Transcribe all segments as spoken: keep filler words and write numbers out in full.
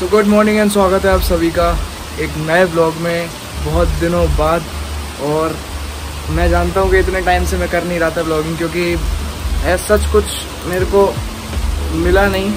So good morning and स्वागत है आप सभी का एक नए ब्लॉग में बहुत दिनों बाद। और मैं जानता हूँ कि इतने टाइम से मैं कर नहीं रहा था ब्लॉगिंग, क्योंकि ऐसा सच कुछ मेरे को मिला नहीं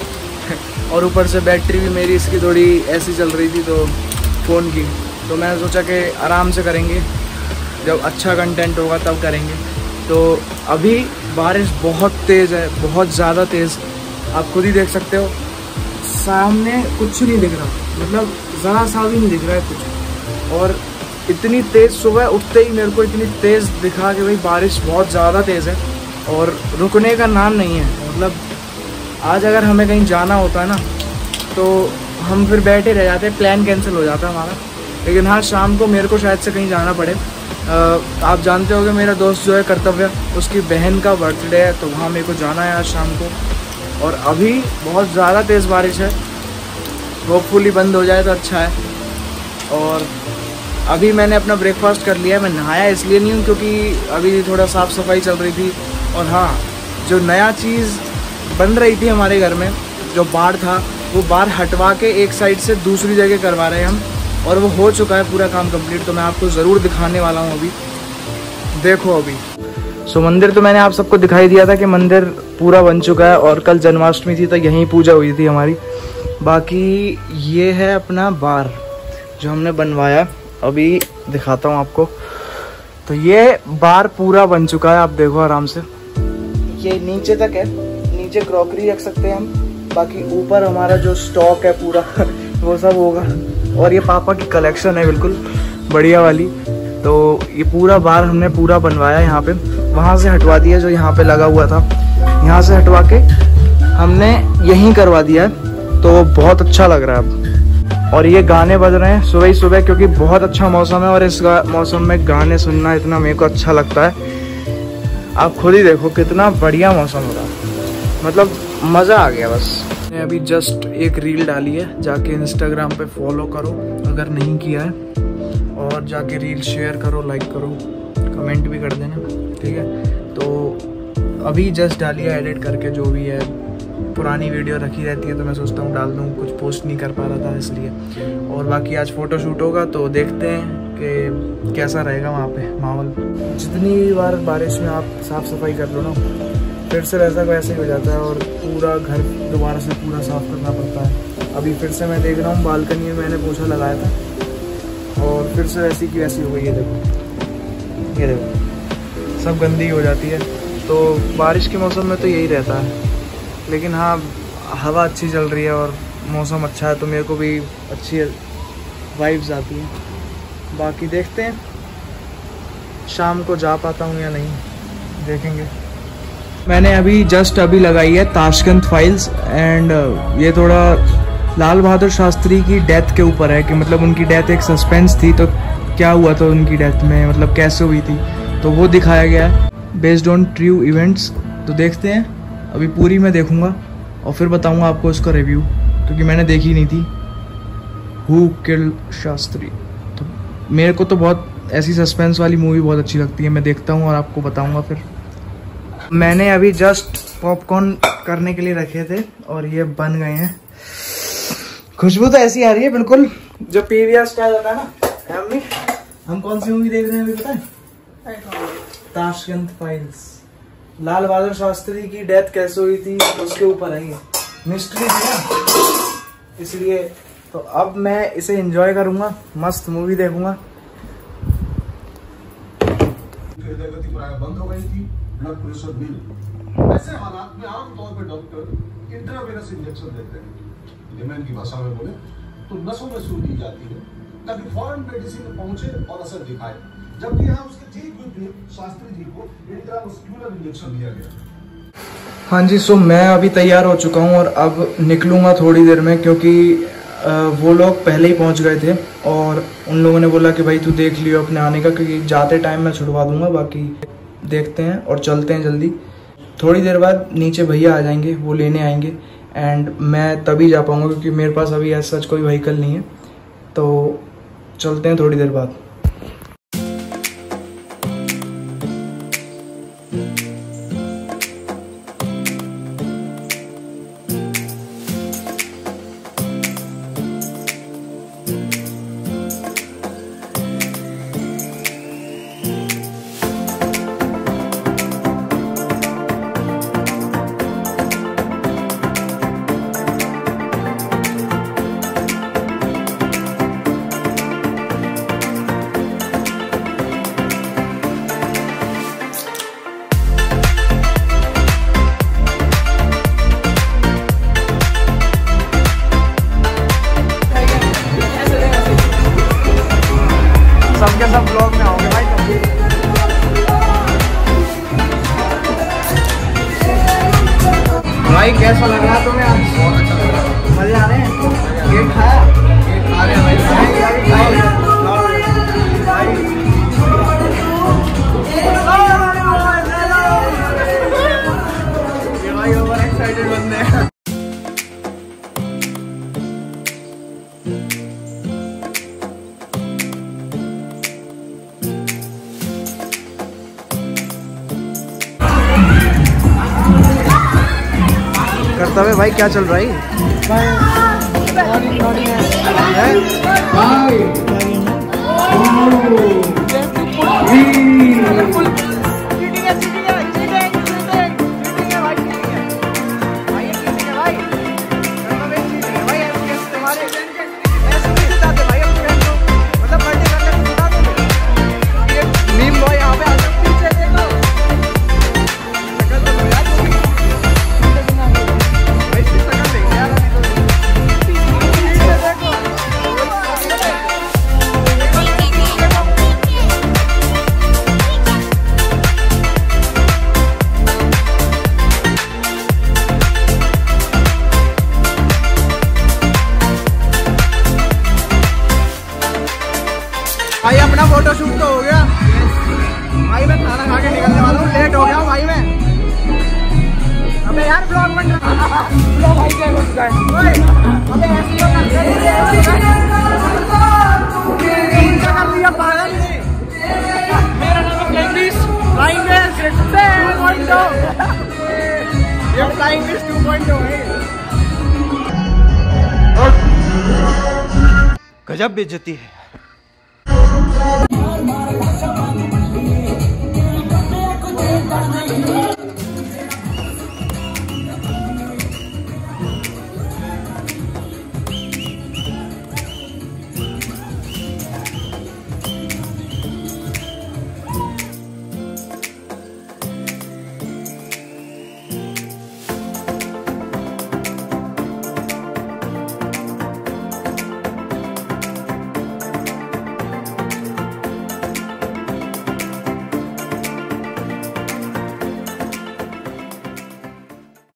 और ऊपर से बैटरी भी मेरी इसकी थोड़ी ऐसी चल रही थी तो फ़ोन की, तो मैंने सोचा कि आराम से करेंगे, जब अच्छा कंटेंट होगा तब करेंगे। तो अभी बारिश बहुत तेज़ है, बहुत ज़्यादा तेज़, आप खुद ही देख सकते हो। सामने कुछ नहीं दिख रहा, मतलब ज़रा सा भी नहीं दिख रहा है कुछ। और इतनी तेज़ सुबह उठते ही मेरे को इतनी तेज़ दिखा कि भाई बारिश बहुत ज़्यादा तेज़ है और रुकने का नाम नहीं है। मतलब आज अगर हमें कहीं जाना होता है ना तो हम फिर बैठे रह जाते, प्लान कैंसिल हो जाता हमारा। लेकिन हाँ, शाम को मेरे को शायद से कहीं जाना पड़े। आ, आप जानते हो कि मेरा दोस्त जो है कर्तव्य, उसकी बहन का बर्थडे है, तो वहाँ मेरे को जाना है आज शाम को। और अभी बहुत ज़्यादा तेज़ बारिश है, होपफुली बंद हो जाए तो अच्छा है। और अभी मैंने अपना ब्रेकफास्ट कर लिया है। मैं नहाया इसलिए नहीं हूँ क्योंकि अभी थोड़ा साफ़ सफाई चल रही थी। और हाँ, जो नया चीज़ बन रही थी हमारे घर में, जो बार था, वो बार हटवा के एक साइड से दूसरी जगह करवा रहे हैं हम, और वो हो चुका है पूरा काम कंप्लीट। तो मैं आपको ज़रूर दिखाने वाला हूँ, अभी देखो। अभी सो so, मंदिर तो मैंने आप सबको दिखाई दिया था कि मंदिर पूरा बन चुका है, और कल जन्माष्टमी थी तो यहीं पूजा हुई थी हमारी। बाकी ये है अपना बार जो हमने बनवाया, अभी दिखाता हूँ आपको। तो ये बार पूरा बन चुका है, आप देखो आराम से। ये नीचे तक है, नीचे क्रॉकरी रख सकते हैं हम, बाकी ऊपर हमारा जो स्टॉक है पूरा वो सब होगा। और ये पापा की कलेक्शन है बिल्कुल बढ़िया वाली। तो ये पूरा बार हमने पूरा बनवाया यहाँ पे, वहाँ से हटवा दिया जो यहाँ पे लगा हुआ था, यहाँ से हटवा के हमने यहीं करवा दिया है। तो बहुत अच्छा लग रहा है अब। और ये गाने बज रहे हैं सुबह ही सुबह, क्योंकि बहुत अच्छा मौसम है और इस मौसम में गाने सुनना इतना मेरे को अच्छा लगता है। आप खुद ही देखो कितना बढ़िया मौसम हो रहा है, मतलब मज़ा आ गया बस। मैंने अभी जस्ट एक रील डाली है, जाके इंस्टाग्राम पे फॉलो करो अगर नहीं किया है, और जाके रील शेयर करो, लाइक करो, कमेंट भी कर देना, ठीक है। तो अभी जस्ट डाली है एडिट करके, जो भी है पुरानी वीडियो रखी रहती है तो मैं सोचता हूँ डाल दूँ, कुछ पोस्ट नहीं कर पा रहा था इसलिए। और बाकी आज फ़ोटो शूट होगा तो देखते हैं कि कैसा रहेगा वहाँ पे माहौल। जितनी बार बारिश में आप साफ़ सफाई कर लो ना, फिर से वैसा वैसे ही हो जाता है और पूरा घर दोबारा से पूरा साफ़ करना पड़ता है। अभी फिर से मैं देख रहा हूँ बालकनी में मैंने पोछा लगाया था और फिर से वैसी की वैसी हो गई है। देखो, ये देखो, सब गंदी हो जाती है। तो बारिश के मौसम में तो यही रहता है। लेकिन हाँ, हवा अच्छी चल रही है और मौसम अच्छा है तो मेरे को भी अच्छी वाइब्स आती है। बाकी देखते हैं शाम को जा पाता हूँ या नहीं, देखेंगे। मैंने अभी जस्ट अभी लगाई है ताशकंद फाइल्स, एंड ये थोड़ा लाल बहादुर शास्त्री की डेथ के ऊपर है कि मतलब उनकी डेथ एक सस्पेंस थी, तो क्या हुआ था उनकी डेथ में, मतलब कैसे हुई थी, तो वो दिखाया गया है बेस्ड ऑन ट्रू इवेंट्स। तो देखते हैं, अभी पूरी मैं देखूंगा और फिर बताऊंगा आपको उसका रिव्यू, क्योंकि मैंने देखी नहीं थी हु किल्ड शास्त्री। तो मेरे को तो बहुत ऐसी सस्पेंस वाली मूवी बहुत अच्छी लगती है, मैं देखता हूँ और आपको बताऊँगा फिर। मैंने अभी जस्ट पॉपकॉर्न करने के लिए रखे थे और ये बन गए हैं। खुशबू तो ऐसी आ रही है बिल्कुल जो पीवीआर स्टाइल होता है ना। हम हम कौन सी मूवी देख रहे हैं अभी पता है? Tashkent files. लाल बहादुर शास्त्री की डेथ कैसे हुई थी उसके ऊपर है ये, मिस्ट्री थी ना, इसलिए। तो अब मैं इसे एंजॉय करूंगा, मस्त मूवी देखूंगा। बंद हो गई थी, ब्लड प्रेशर मिल। ऐसे हालात में आमतौर पर डॉक्टर इंट्रावेनस इंजेक्शन देते हैं, लेमन की भाषा में बोले तो नसों में सुई दी जाती है ताकि फौरन मेडिसिन पहुंचे और असर दिखाए। जबकि यहाँ उसके ठीक विपरीत शास्त्री जी को इंट्रामस्कुलर इंजेक्शन दिया गया। हाँ जी, सो मैं अभी तैयार हो चुका हूँ और अब निकलूँगा थोड़ी देर में, क्योंकि वो लोग पहले ही पहुँच गए थे और उन लोगों ने बोला कि भाई तू देख लियो अपने आने का, क्योंकि जाते टाइम मैं छुड़वा दूँगा। बाकी देखते हैं और चलते हैं जल्दी। थोड़ी देर बाद नीचे भैया आ जाएंगे, वो लेने आएंगे, एंड मैं तभी जा पाऊँगा क्योंकि मेरे पास अभी ऐसा सच कोई व्हीकल नहीं है। तो चलते हैं थोड़ी देर बाद। सबके सब ब्लॉग में आओगे भाई तुम। भाई कैसा लग रहा तुम्हें आज? बहुत अच्छा लग रहा है। मजे आ रहे हैं? केक खाया? केक खा रहे हैं भाई। ये भाई ओवर एक्साइटेड बंदे हैं। करता है भाई, क्या चल रहा है? भाई अपना फोटो शूट तो हो गया। भाई मैं खाना खा के निकलने वाला हूँ, लेट हो गया हूँ भाई मैं। अबे यार ब्लॉग बन रहा ब्लॉग भाई क्या हो चुका है? अबे ऐसे तो कर दिया पागल। मेरा नाम है English flying fish two point O. ये flying fish two point O है। गजब बेइज्जती है।